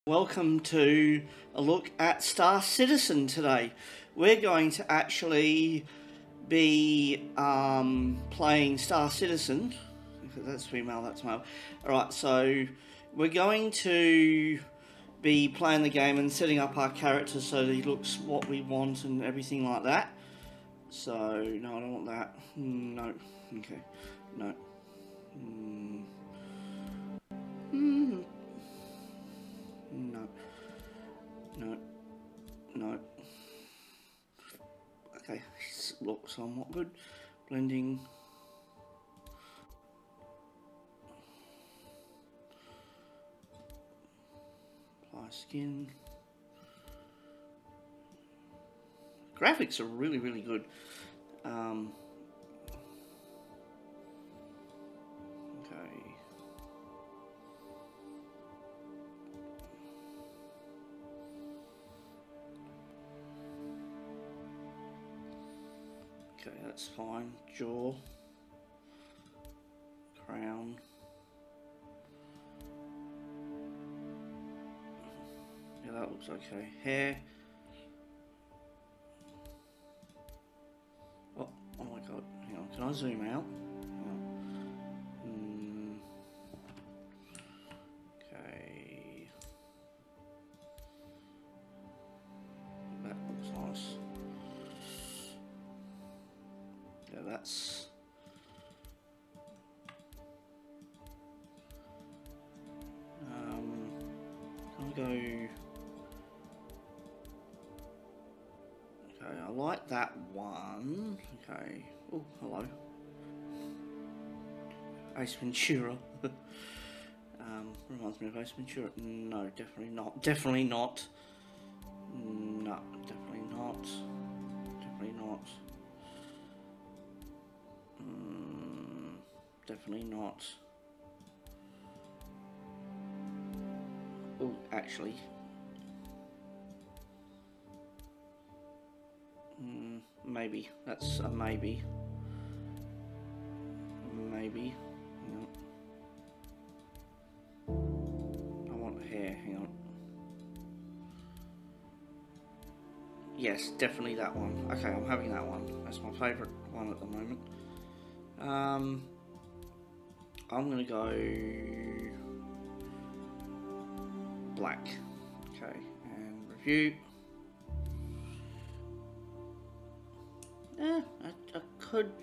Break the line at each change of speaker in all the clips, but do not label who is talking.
Welcome to a look at Star Citizen today. We're going to actually be playing Star Citizen. That's female, that's male. Alright, so we're going to be playing the game and setting up our character so that he looks what we want and everything like that. So, no, I don't want that. No. Okay. No. No. No. No. Okay, looks somewhat good. Blending. Apply skin. Graphics are really, really good. Okay. Okay, that's fine. Jaw. Crown. Yeah, that looks okay. Hair. Oh my god. Hang on, can I zoom out? Okay. That looks nice. Yeah, that's... I'll go... Okay, I like that one. Okay. Oh, hello. Ace Ventura. Reminds me of Ace Ventura. No, definitely not. Definitely not. No, definitely not. Definitely not. Definitely not. Oh, actually. Maybe. That's a maybe. Maybe. Hang on. I want hair. Hang on. Yes, definitely that one. Okay, I'm having that one. That's my favourite one at the moment. I'm gonna go black. Okay, and review. I could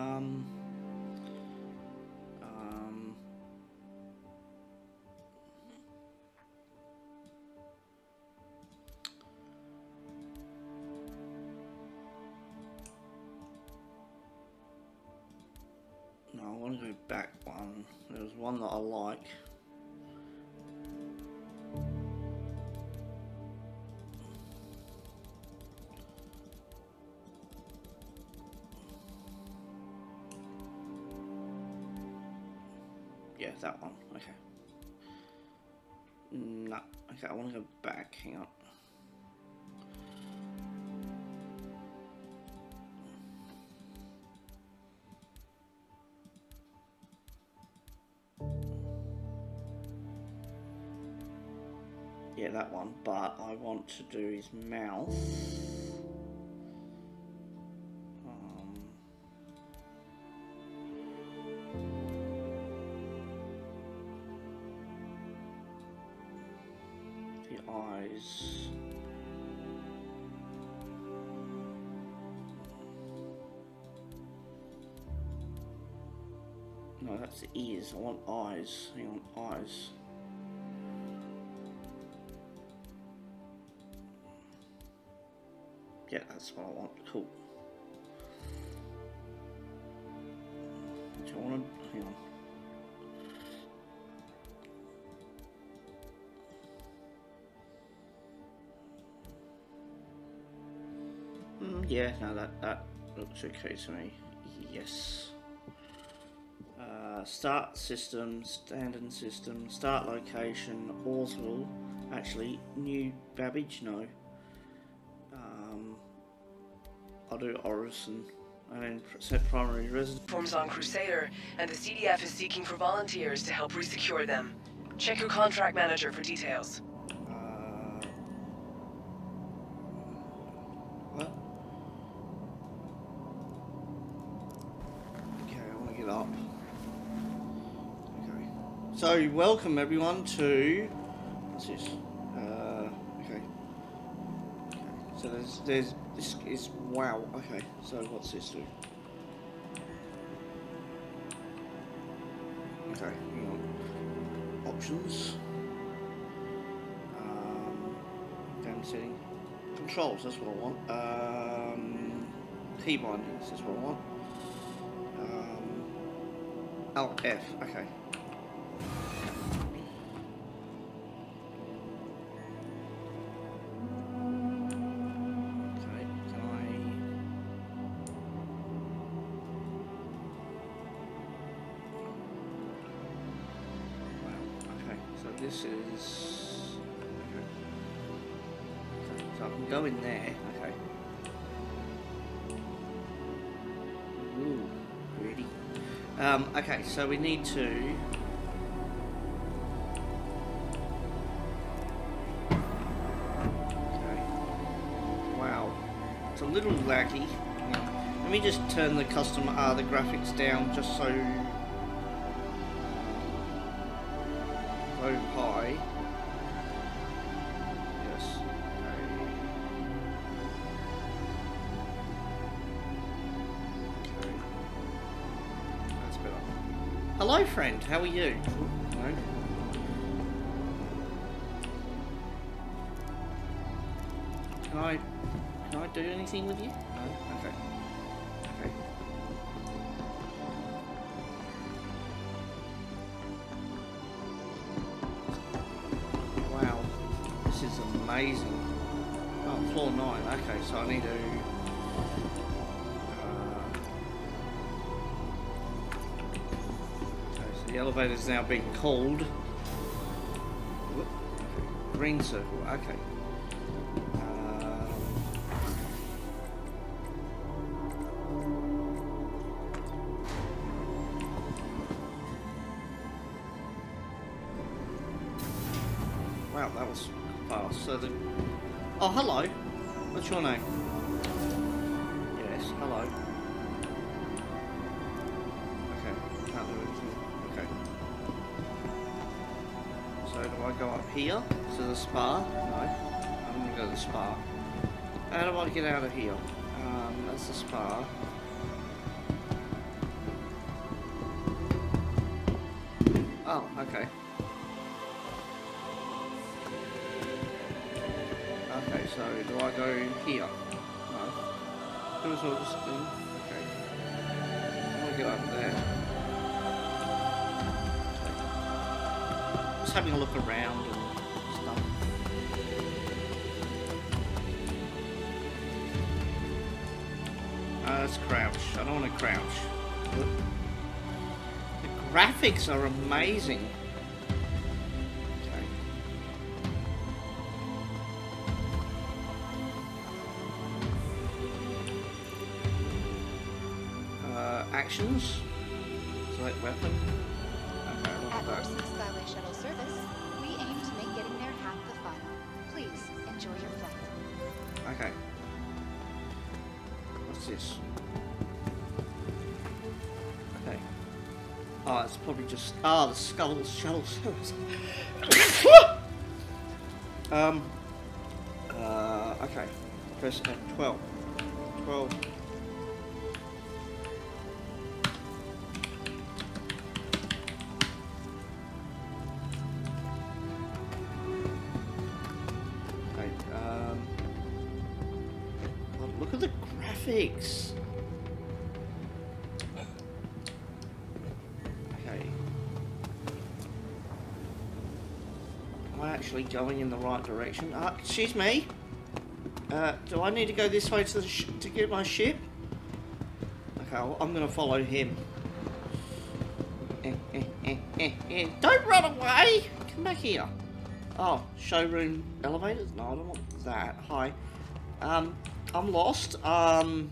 no, I want to go back one. There was one that I like. Yeah, that one. Okay. No. Okay, I want to go back. Hang on. Yeah, that one. But I want to do his mouth. Eyes. No, that's the ears. I want eyes. Hang on, eyes. Yeah, that's what I want. Cool. Do I want to... Hang on. Yeah, no, that looks okay to me. Yes. Start system, standard system, start location, Orsville. Actually, New Babbage, no. I'll do Orison. And then set primary residence.
Forms on Crusader, and the CDF is seeking for volunteers to help resecure them. Check your contract manager for details.
up. Okay. So welcome everyone to. What's this? Okay. So there's this is wow. Okay. So what's this do? Okay. Hang on. Options. Game setting. Controls. That's what I want. Key bindings. That's what I want. Alt F. Okay. This is okay. So I can go in there. Okay. Ooh, pretty. Okay, so we need to. Okay. Wow, it's a little laggy. Let me just turn the the graphics down just so. High. Yes. Okay. That's better. Hello, friend. How are you? No. Can I do anything with you? No. Okay. Okay. Amazing. Oh, floor 9. Okay, so I need to. Okay, so the elevator's now being called. Green circle. Okay. Wow, that was. So the oh hello, what's your name? Yes, hello. Okay, can't do anything. Okay. So do I go up here to the spa? No, I'm gonna go to the spa. How do I get out of here? That's the spa. Oh, okay. Okay, so do I go here? No. It was all this thing. Okay. I want to get over there. Okay. Just having a look around and stuff. Let's crouch. I don't want to crouch. The graphics are amazing. Actions. Select weapon. Okay,
At Larson Skyway Shuttle Service, we aim to make getting there half the fun. Please enjoy your flight.
Okay. What's this? Okay. Oh, it's probably just the Skull Shuttle Service. Okay. Press F12. 12. Look at the graphics. Okay. Am I actually going in the right direction? Excuse me. Do I need to go this way to to get my ship? Okay, well, I'm gonna follow him. Don't run away! Come back here. Oh, showroom elevators? No, I don't want that. Hi. I'm lost. Can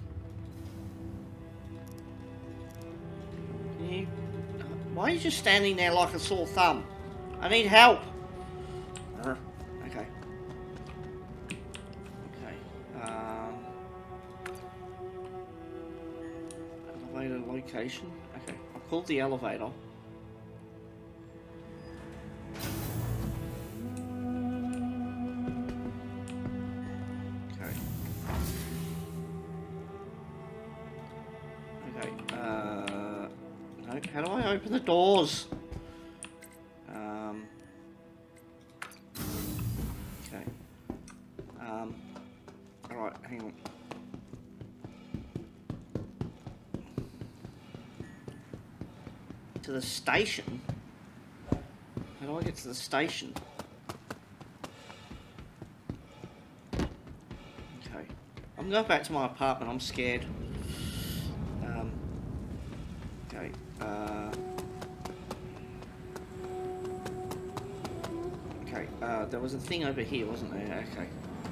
you... Why are you just standing there like a sore thumb? I need help. Okay. Okay. Elevator location. Okay, I've called the elevator. Okay. Okay. No, how do I open the doors? Okay. Alright, hang on. To the station? How do I get to the station? Okay. I'm going back to my apartment, I'm scared. Okay. Okay, there was a thing over here, wasn't there? Okay.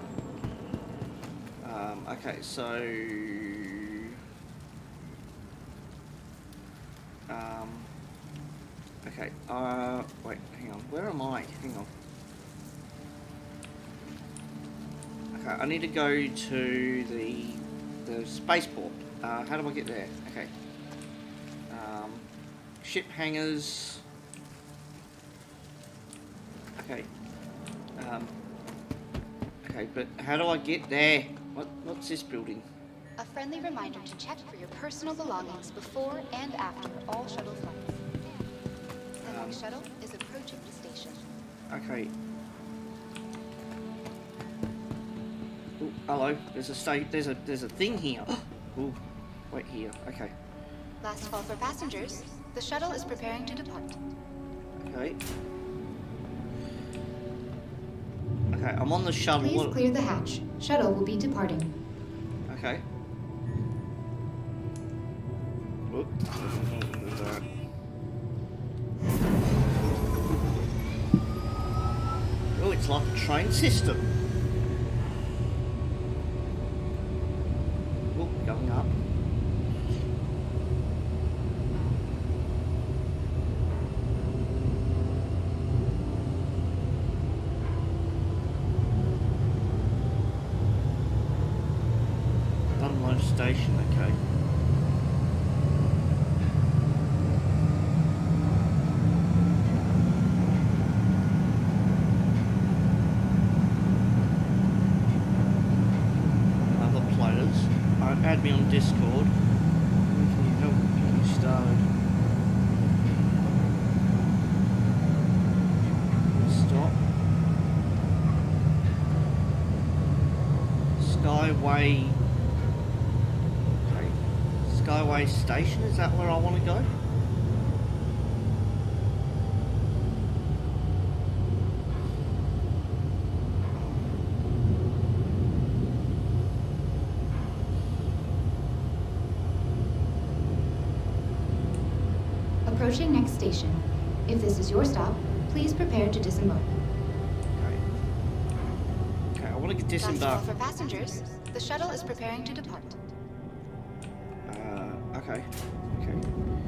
Okay, so... okay, wait, hang on, where am I? Hang on. Okay, I need to go to the spaceport. How do I get there? Okay. Ship hangars. Okay. Okay, but how do I get there? What's this building?
A friendly reminder to check for your personal belongings before and after all shuttle flights. The next shuttle is approaching the station.
Okay. Ooh, hello. There's a thing here. Ooh, wait here. Okay.
Last call for passengers. The shuttle is preparing to depart.
Okay. Okay, I'm on the shuttle.
Please clear the hatch. Shuttle will be departing.
Okay. Whoop. Oh, it's like a train system. Oh, going up. Dunlow Station, okay. Add me on Discord. Can you help get me started? Stop. Skyway. Okay. Skyway Station, is that where I want to go?
Approaching next station. If this is your stop, please prepare to disembark.
Okay. Okay, I want to
Last call
disembark.
for passengers. The shuttle is preparing to depart.
Okay. Okay.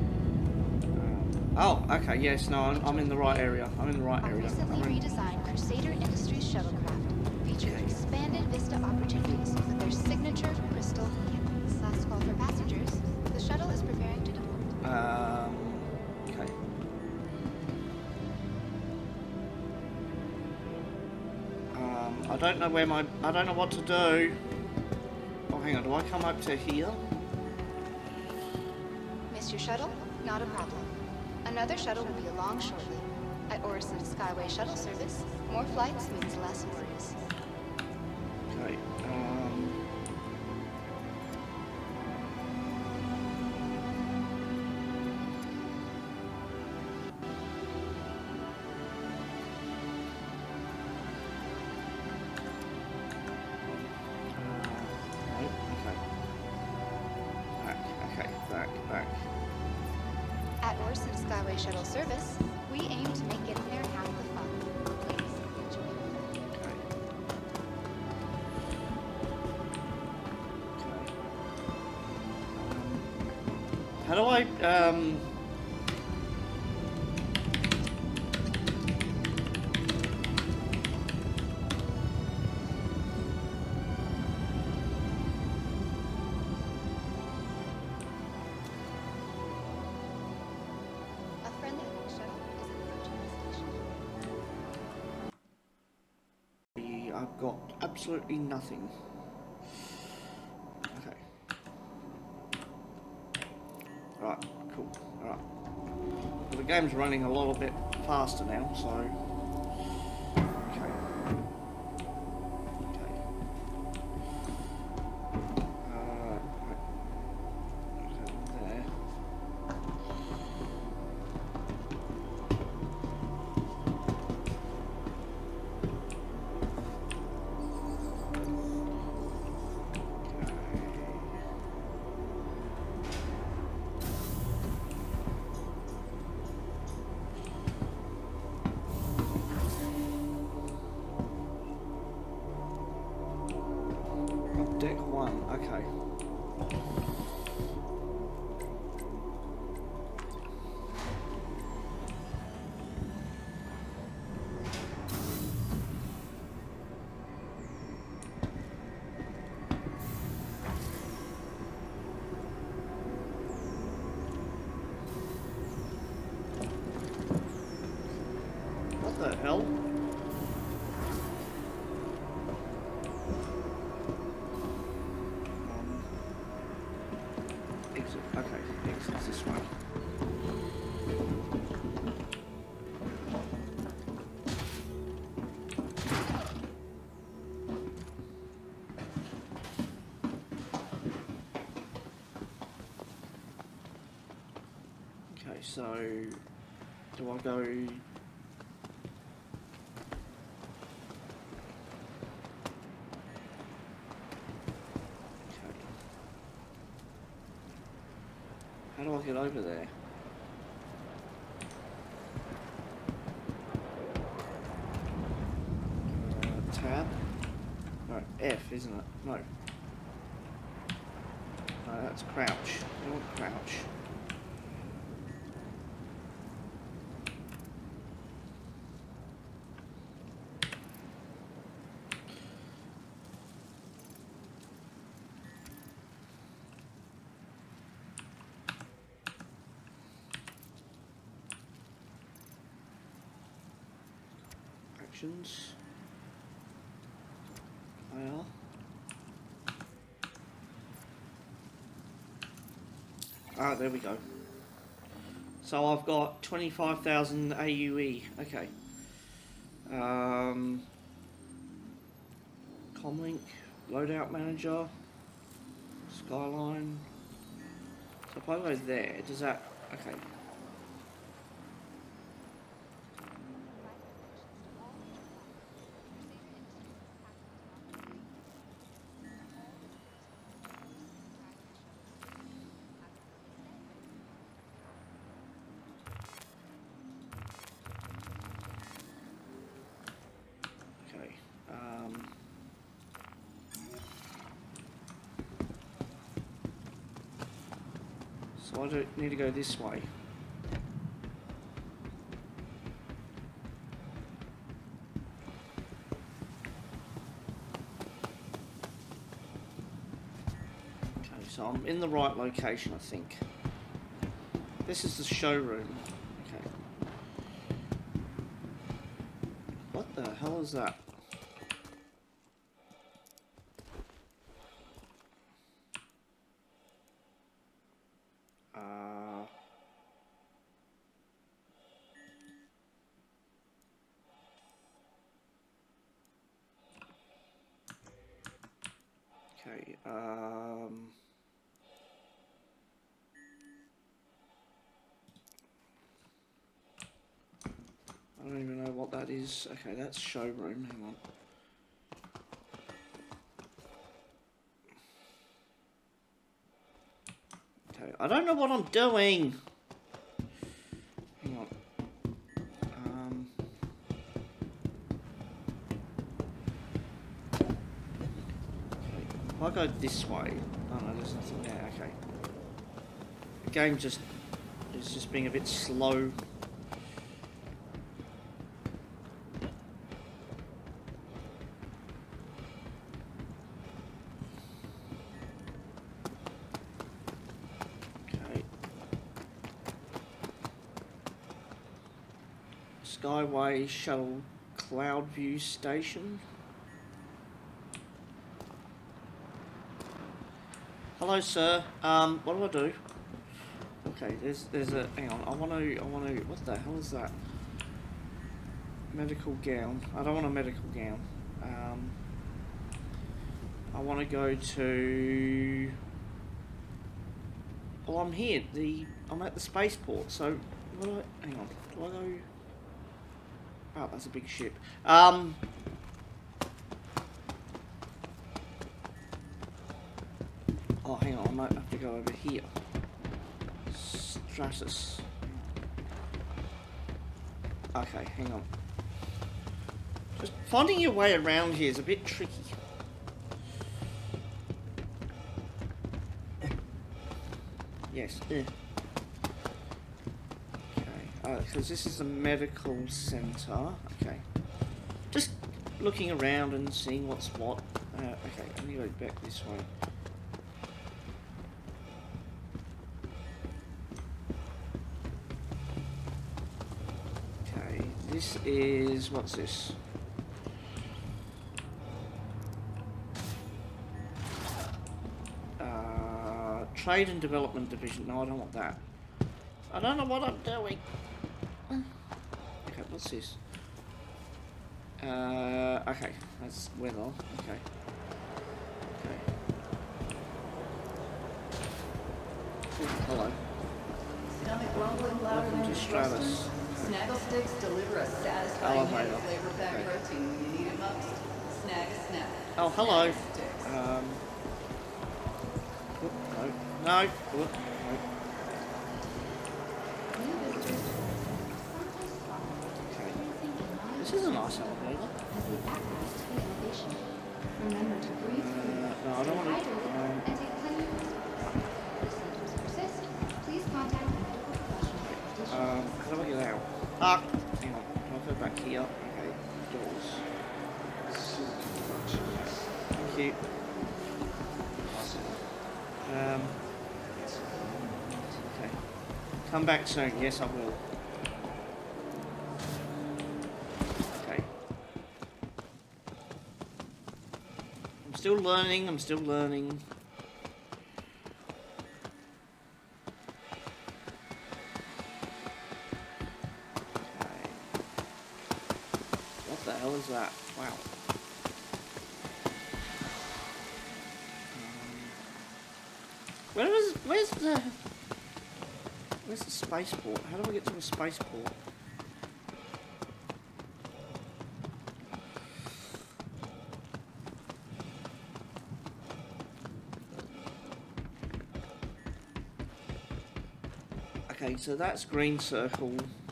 Oh, okay, yes, no, I'm in the right area. I'm in the right
Our
area.
recently redesigned Crusader Industries shuttlecraft features expanded vista opportunities with their signature crystal vehicles. Last call for passengers. The shuttle is preparing to depart.
Okay. I don't know I don't know what to do. Oh, hang on, do I come up to here?
Missed your shuttle? Not a problem. Another shuttle will be along shortly. At Orison Skyway Shuttle Service, more flights means less worries.
Okay, back.
At Orison Skyway Shuttle Service, we aim to make getting there half the fun. Please enjoy.
Okay. How do I, I've got absolutely nothing. Okay. Right, cool. Alright. Well, the game's running a little bit faster now, so... Okay. Okay. Right. Okay, there. Deck 1, okay. What the hell? Exit. Okay, exit's this way. Okay, so do I go? How do I get over there? Tab? No, F, isn't it? No. No, that's crouch. I want crouch. Actions. IR. Ah, there we go. So I've got 25,000 AUE. Okay. Comlink, loadout manager, Skyline. So if I go there, does that? Okay. So I don't need to go this way. Okay, so I'm in the right location, I think. This is the showroom. Okay. What the hell is that? Okay, I don't even know what that is. Okay, that's showroom. Hang on. Okay, I don't know what I'm doing. Hang on. Okay, if I go this way, oh no, there's nothing there. Okay. The game is just being a bit slow. Skyway Shuttle Cloudview Station. Hello, sir. What do I do? Okay, there's a, hang on, I want to, what the hell is that? Medical gown. I don't want a medical gown. I want to go to, well, I'm here, I'm at the spaceport, so, hang on, do I go, oh, that's a big ship. Oh, hang on, I might have to go over here. Stratus. Okay, hang on. Just finding your way around here is a bit tricky. Yes. Okay. Because this is the medical centre. Okay. Just looking around and seeing what's what. Okay, let me go back this way. Okay, this is, what's this? Trade and Development Division. No, I don't want that. I don't know what I'm doing. Okay, what's this? Okay, that's weather. Okay. Okay. Oh, hello. Welcome to Stratus.
Snaggle sticks deliver a satisfying
Elevator.
flavor-packed
Okay.
protein when you need it most. Snag a snack.
Oh, hello.
Snaggle sticks.
Whoop, no. No. Whoop, no. Okay. This is a nice elevator.
Remember to breathe
No, I don't want to.
and take plenty of rest. If symptoms persist, please contact a medical professional.
How do I get out? Ah, hang on. I'll go back here. Okay, doors. Thank you. Okay. Come back soon. Yes, I will. Okay. I'm still learning. I'm still learning. Okay. What the hell is that? Wow. Where's the spaceport? How do I get to a spaceport? Okay, so that's green circle.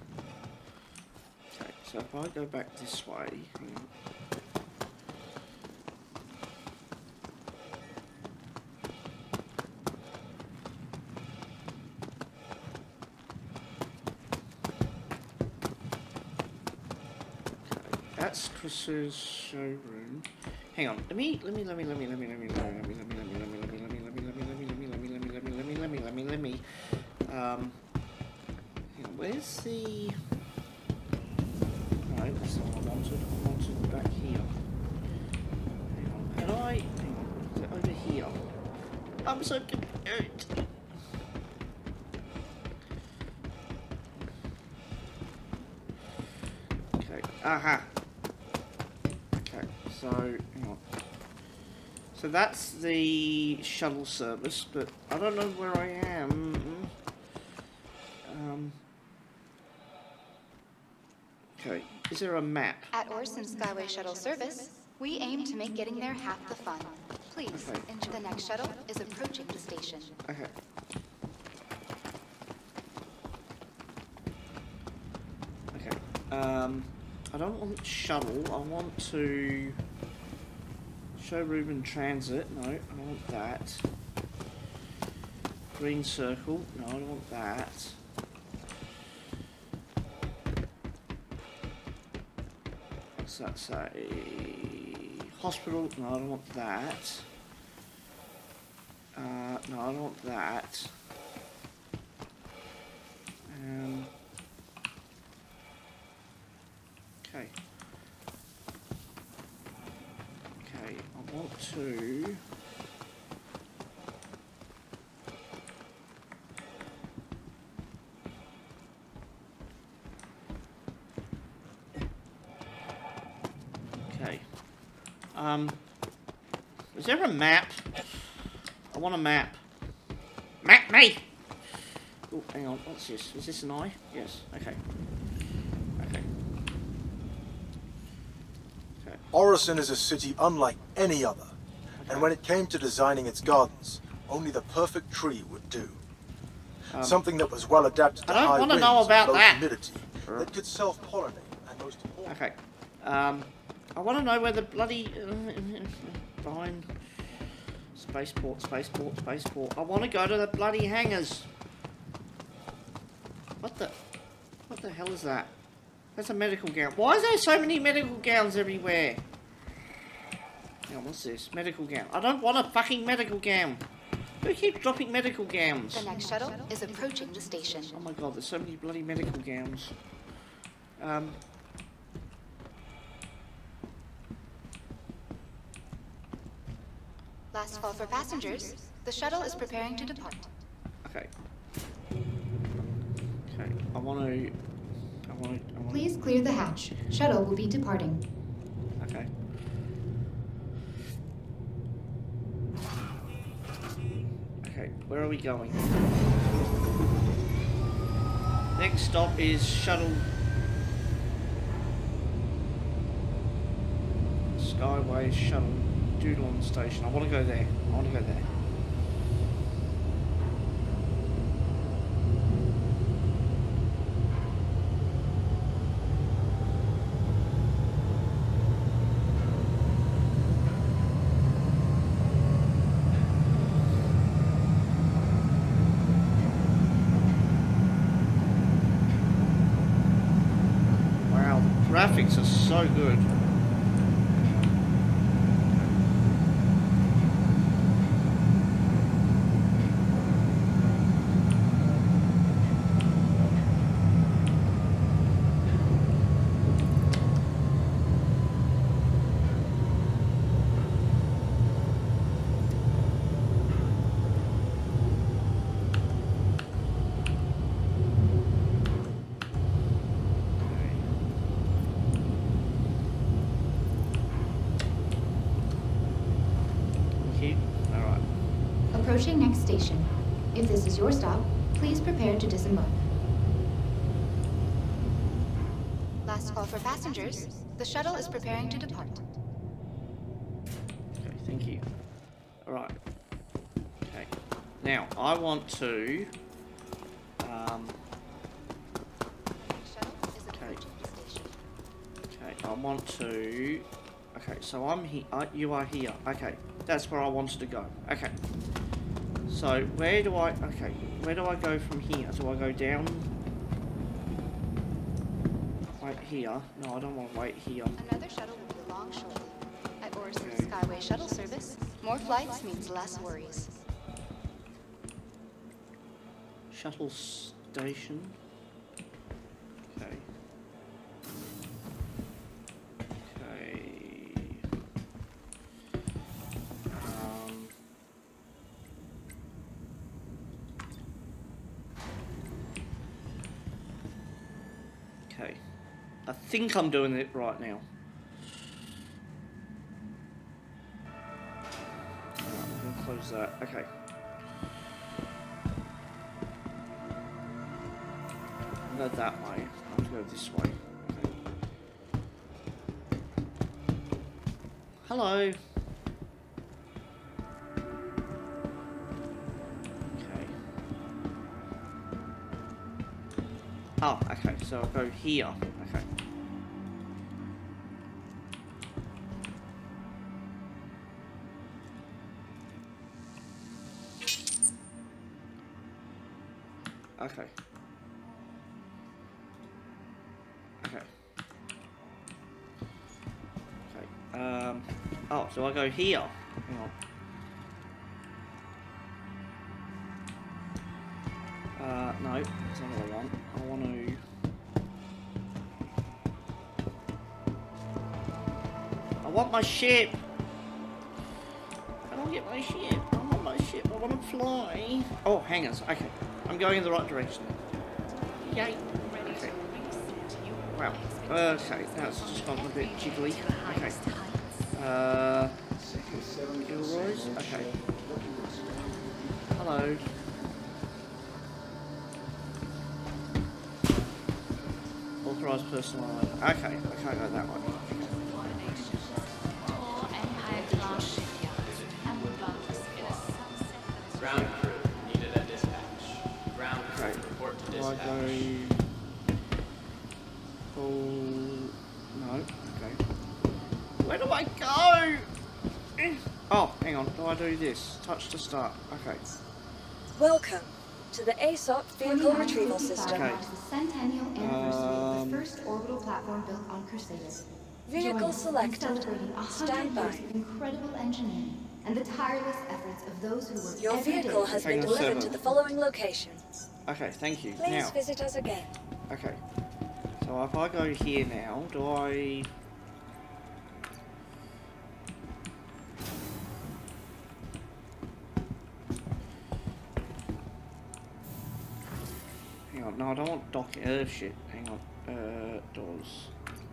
Okay, so if I go back this way, hang on. That's Chris's showroom. Hang on. Let me. Where's the? No, that's not what I wanted. I wanted back here. Hang on. Can I? Hang on. Is it over here? I'm so confused. Okay. Aha. Okay. So, hang on. So that's the shuttle service, but I don't know where I am. Okay, is there a map?
At Orson Skyway Shuttle Service, we aim to make getting there half the fun. Please,
Okay.
enjoy. The next shuttle is approaching the station.
Okay. Okay. I don't want shuttle. I want to showroom and transit. No, I don't want that. Green circle. No, I don't want that. What's that say? Hospital. No, I don't want that. No, I don't want that. Okay. Okay, I want to Is there a map? I want a map. Map me! Oh, hang on, what's this? Is this an eye? Yes, okay. Okay. Okay.
Orison is a city unlike any other. And when it came to designing its gardens, only the perfect tree would do. Something that was well adapted to
I don't
high
want to
winds
know about
and low
that.
humidity, that could self-pollinate, and most important...
Okay. I want to know where the bloody... fine. Spaceport, spaceport, spaceport. I want to go to the bloody hangars. What the hell is that? That's a medical gown. Why is there so many medical gowns everywhere? Hang on, what's this? Medical gown. I don't want a fucking medical gown. Who keeps dropping medical gowns?
The next shuttle is approaching the station.
Oh my god, there's so many bloody medical gowns.
Last call for passengers. The shuttle is preparing to depart.
Okay. Okay, I want to...
Please clear the hatch. Shuttle will be departing.
Okay. Okay, where are we going? Next stop is shuttle... Skyway shuttle Doodlon station. I want to go there. I want to go there. Wow, the graphics are so good.
Approaching next station. If this is your stop, please prepare to disembark. Last call for passengers. The shuttle is preparing to depart.
Okay, thank you. Alright. Okay. Now, I want to...
Shuttle is approaching the station.
Okay, I want to... Okay, so I'm here. You are here. Okay, that's where I wanted to go. Okay. So, where do I... Okay, where do I go from here? Do I go down? Wait here. No, I don't want to wait here.
Another shuttle will be along shortly. At Orison's Skyway shuttle service, more flights means less worries.
Shuttle station. Okay. Okay. I think I'm doing it right now. I'm going to close that. Okay. I'll go that way. I'll go this way. Okay. Hello. Oh, okay, so I'll go here. Okay. Okay. Okay. Okay. Oh, so I go here. Hang on. No, that's not what I want. I want to... I want my ship! I don't get my ship. I want my ship. I want to fly. Oh, hangars. Okay. I'm going in the right direction. Yay. Okay. Wow. Okay, that's just gone a bit jiggly. Okay. Okay. Hello. Authorized personal. Okay, I can't go that way.
Ground crew needed at dispatch. Ground crew report to dispatch.
No. Okay. Where do I go? Oh, hang on. Do I do this? Touch to start. Okay.
Welcome to the ASOP Vehicle Retrieval System.
Okay.
The centennial anniversary of the first orbital platform built on Crusader.
Vehicle selected.
Celebrating 100
Stand by.
years of incredible engineering and the tireless efforts of those who work
Your
every day
vehicle has been
Hang on,
delivered
seven.
to the following location.
Okay, thank you.
Please
Now.
visit us again.
Okay. So if I go here now, do I... Hang on, no, I don't want docking, shit, hang on, doors.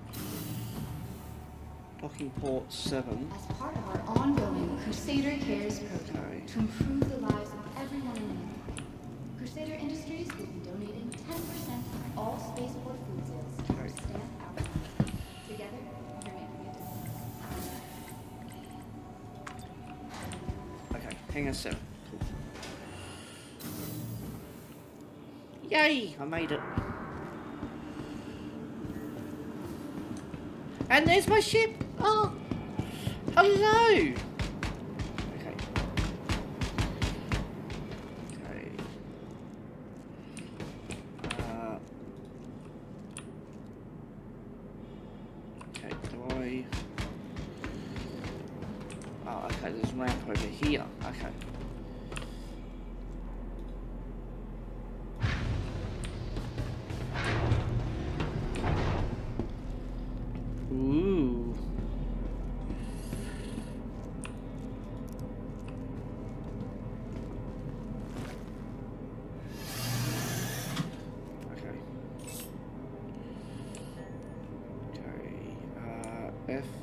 Docking port 7.
as part of our ongoing Crusader Cares program
Okay.
to improve the lives of everyone in America. Crusader Industries will be donating 10% of all spaceport food sales to our
Okay.
staff outreach. Together, we're making a difference.
Okay, hangar 7. Cool. Yay! I made it. And there's my ship! Oh! Hello! Okay. Okay. Okay, do I... Oh, okay, there's a ramp over here. Okay. Ooh. Okay. Okay. F.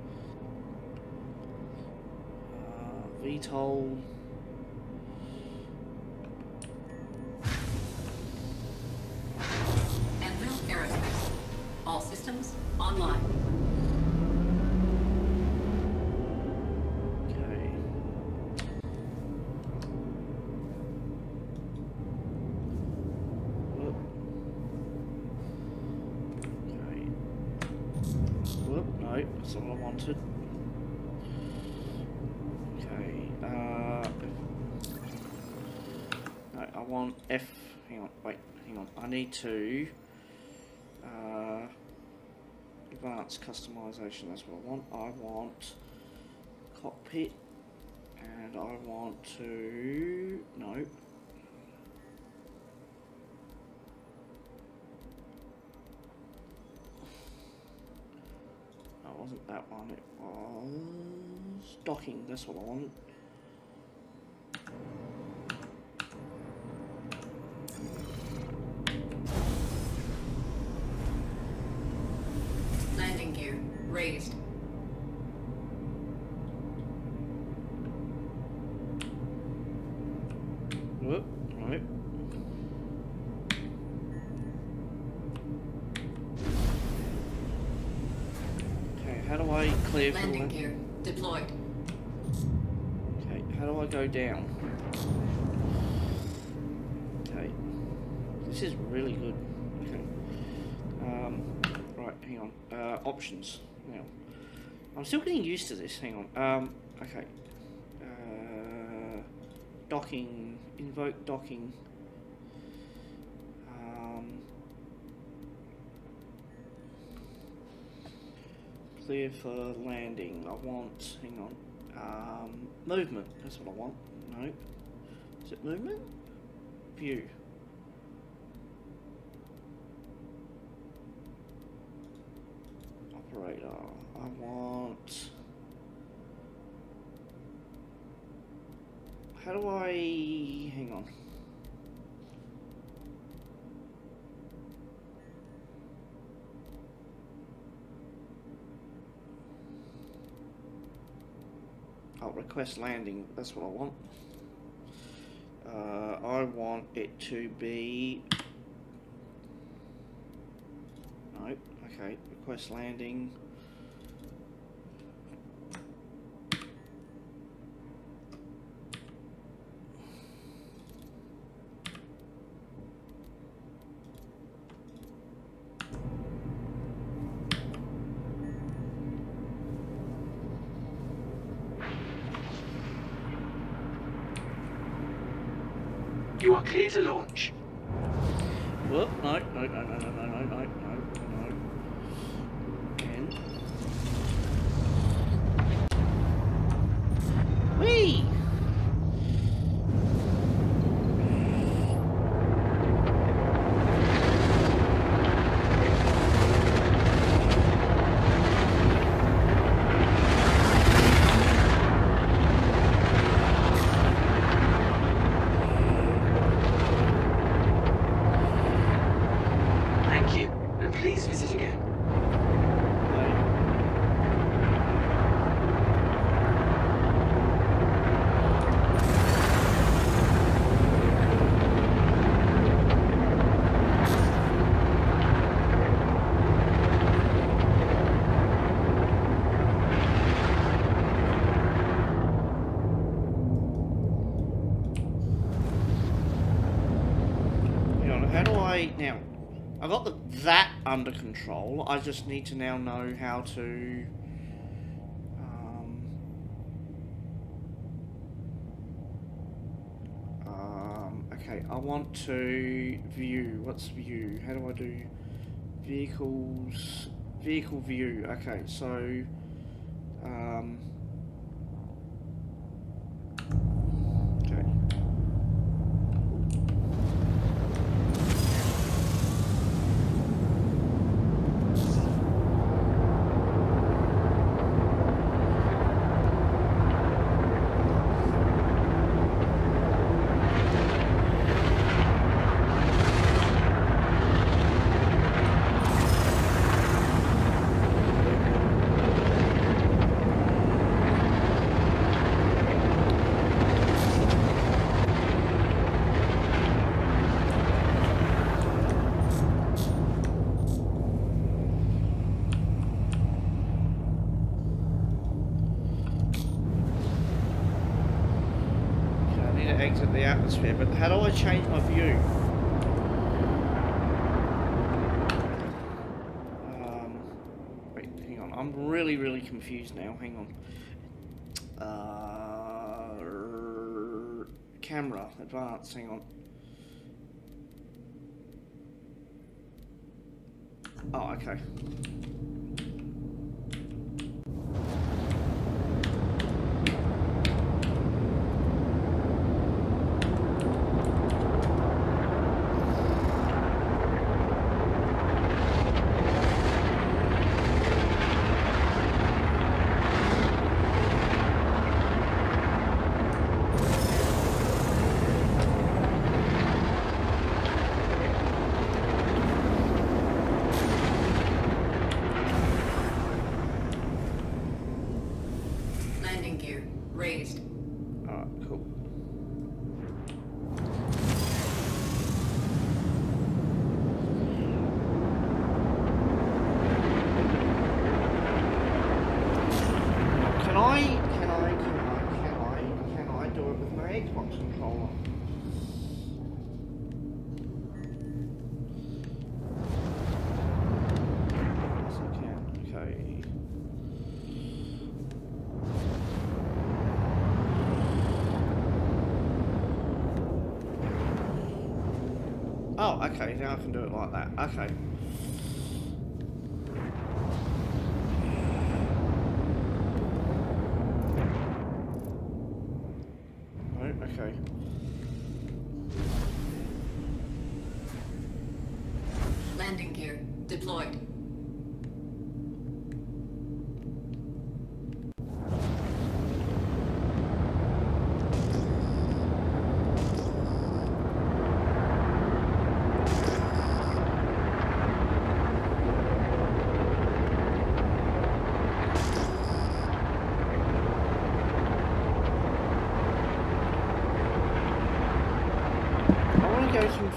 VTOL.
Anvil Aerospace. All systems online.
Okay. Whoop. Okay. Whoop, no, that's not what I wanted. Okay, no, I want F, hang on, wait, hang on, I need to, advanced customization, that's what I want cockpit, and I want to, no. That wasn't that one, it was docking, that's what I wanted.
Landing gear raised.
Whoop, right. Okay, how do I clear for
Landing
the...
gear deployed.
Okay, how do I go down? Okay. This is really good. Okay. Right, hang on. Options. Now. I'm still getting used to this, hang on. Okay. Docking. Invoke docking. Clear for landing. I want, hang on, movement. That's what I want. No. Is it movement? View. Operator. I want... How do I... Hang on. Oh, request landing. That's what I want. I want it to be... No, okay. Request landing.
You are clear to launch.
Whoop, no. Again. Whee!
Thank you, and please visit again.
How do I now? I got that under control. I just need to now know how to. Okay, I want to view. What's view? How do I do vehicles? Vehicle view. Okay, so. Okay. Exit the atmosphere, but how do I change my view? Wait, hang on. I'm really confused now. Hang on. Camera, advanced, hang on. Oh, okay.
Landing gear raised.
Alright, cool. Can I do it with my Xbox controller? Yes, I can. Okay. Oh, okay, now I can do it like that. Okay. Right, okay.
Landing gear deployed.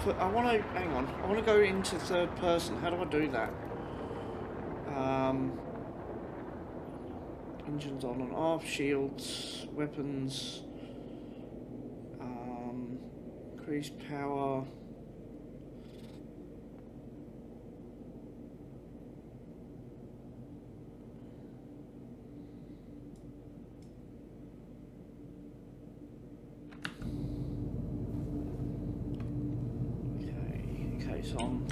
I want to, hang on, I want to go into third person. How do I do that? Engines on and off, shields, weapons, increased power. Okay, so I'm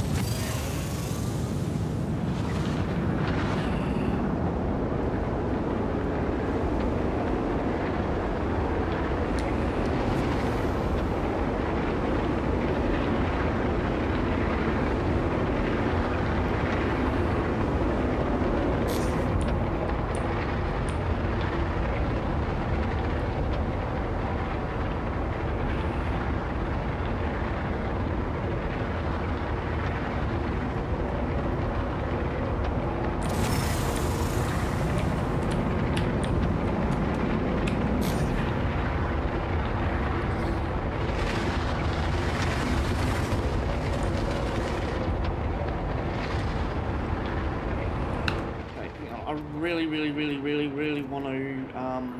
really want to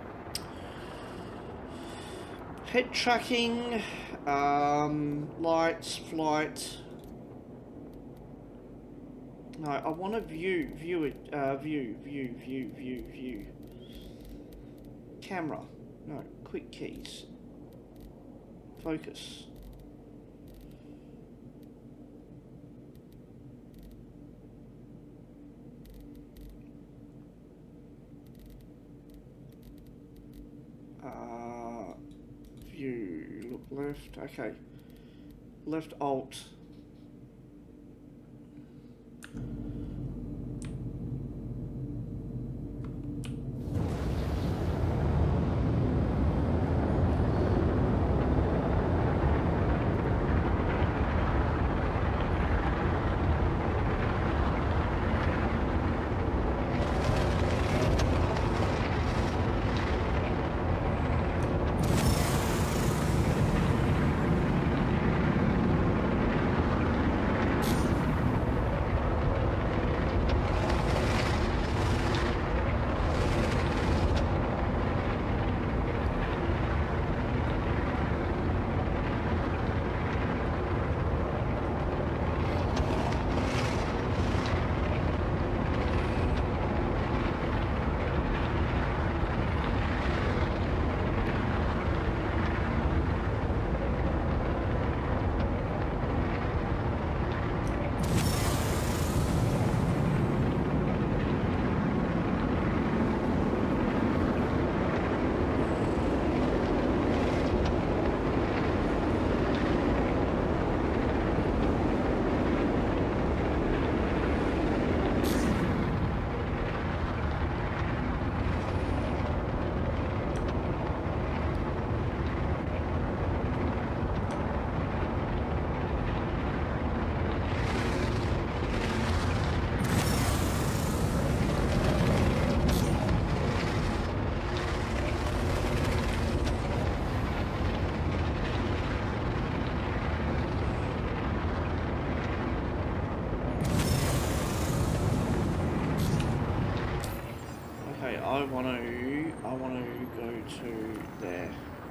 head tracking, lights, flight. No, I want to view camera. No, quick keys. Focus. View, look left, okay. Left alt. I want to go to there.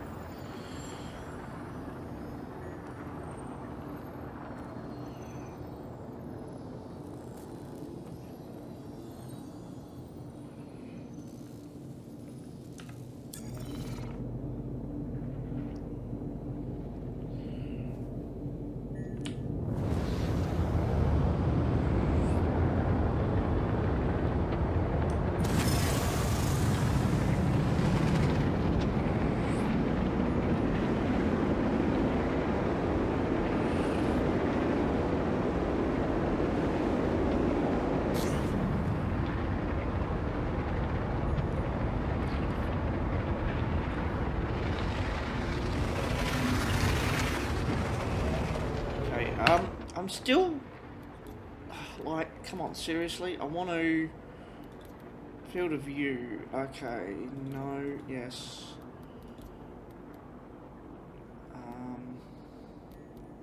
I'm still, like, come on, seriously? I want to, field of view, okay, no, yes.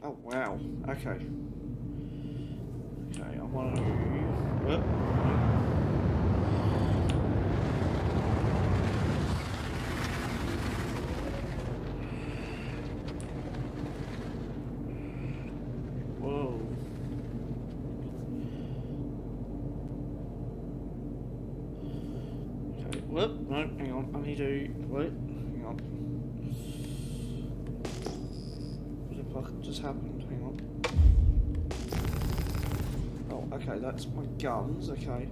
Oh wow. Okay. Okay, I want to. Whoop. Whoa. Okay. Whoop. No, hang on. I need to. Wait. Hang on. What the fuck just happened? Hang on. Oh, okay, that's my guns, okay.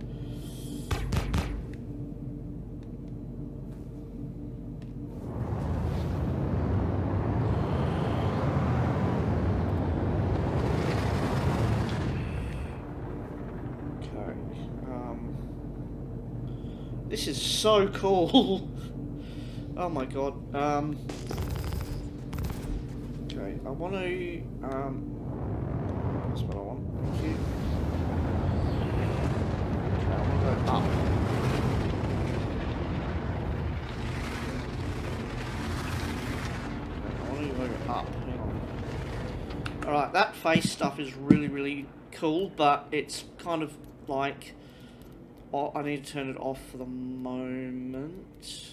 Okay, this is so cool. Oh my god, okay, I want to, that's what I want, thank you. Up. I want to go up. Hang on. Alright, that face stuff is really, really cool, but it's kind of like... Oh, I need to turn it off for the moment.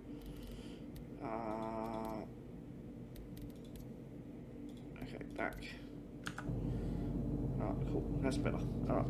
Okay, back. Alright, cool. That's better. Alright.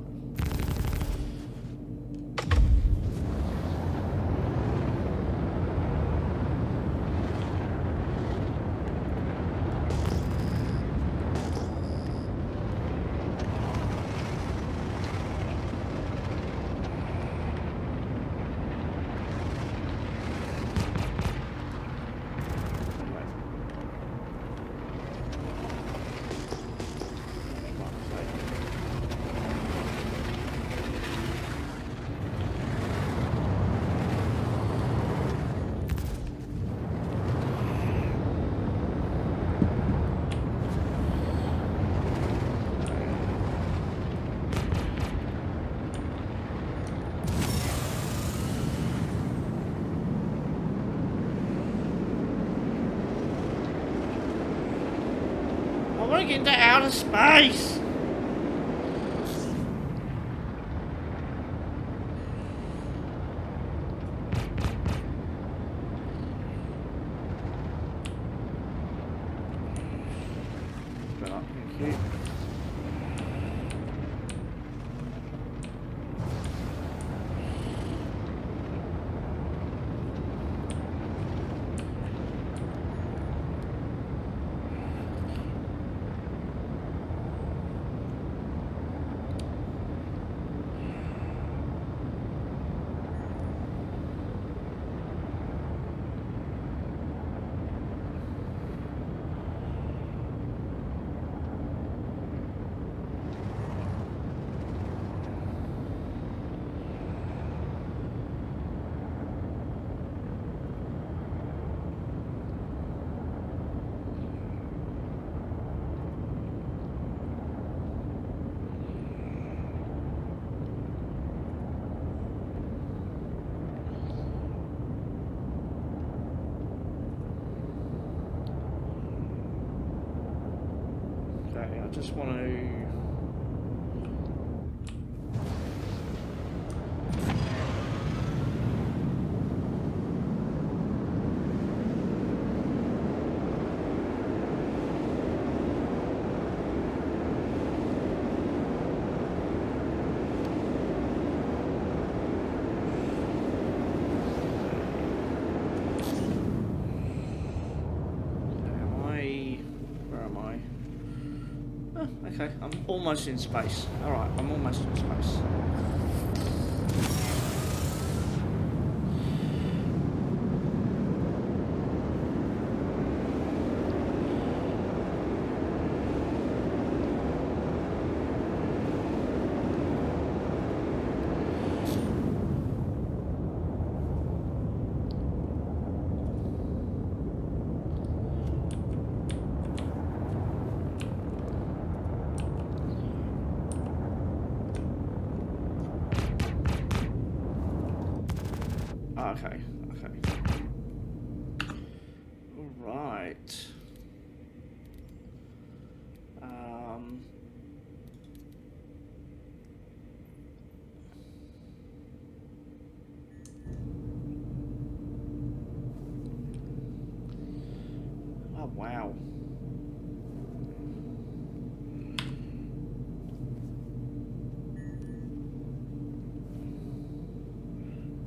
I want to get into outer space! Thank you. Okay, I just want to... Okay, I'm almost in space. Alright, I'm almost in space. Okay, okay. Alright. Oh, wow.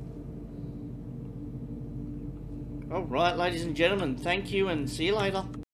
All right, ladies and gentlemen, thank you and see you later.